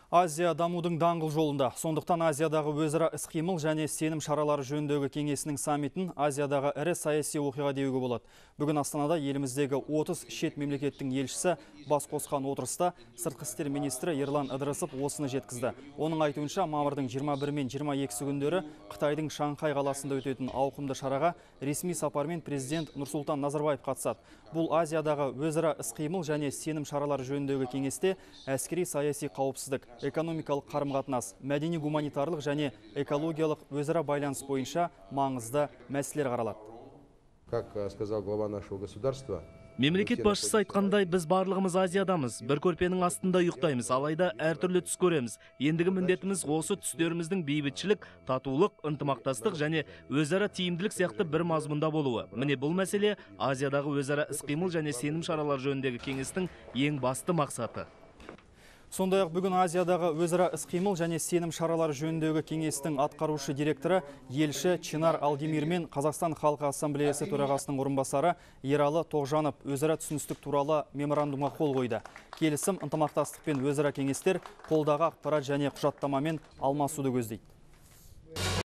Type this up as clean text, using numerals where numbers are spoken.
Азия дамудың даңғыл жолында. Сондықтан Азиядағы өзара іс-қимыл және сенім шаралары жөніндегі кеңесінің саммитін Азиядағы ірі саяси оқиға деуге болады. Бүгін Астанада еліміздегі 30 шет мемлекеттің елшісі бас қосқан отырыста сыртқы істер министрі Ерлан Ыдырысов осыны жеткізді. Оның айтуынша, мамырдың 21 мен 22 күндері Қытайдың Шанхай қаласында өтетін ауқымды шараға ресми сапармен президент Нұрсұлтан Назарбаев қатысады. Бұл Азиядағы өзара іс-қимыл және сенім шаралары жөніндегі кеңесте әскери саяси қауіпсіздік, экономикалық қарым-қатынас, мәдени-гуманитарлық және экологиялық өзара байланыс бойынша маңызды мәселелер қаралады. Как сказал глава нашего государства, мемлекет басшысы айтқандай, біз барлығымыз Азиядамыз, бір көрпенің астында ұйықтаймыз, алайда әртүрлі түс көреміз. Ендігі міндетіміз осы түстеріміздің бейбітшілік, татулық, ынтымақтастық және өзара тиімділік сияқты бір мазмұнда болуы. Міне бұл мәселе Азиядағы өзара іс-қимыл және сенім шаралары жөніндегі кеңестің ең басты мақсаты. Сондай-ақ бүгін Азиядағы өзара іс-қимыл және сенім шаралары жөніндегі кеңестің атқарушы директоры елші Чинар Алдемир мен Қазақстан Халқы Ассамблеясы төрағасының орынбасары Ералы Тоғжанов өзара түсіністік туралы меморандумға қол қойды. Келісім ынтымақтастық пен өзара кеңестер қолдағы ақпарат және құжаттамамен алмасуды көздейді.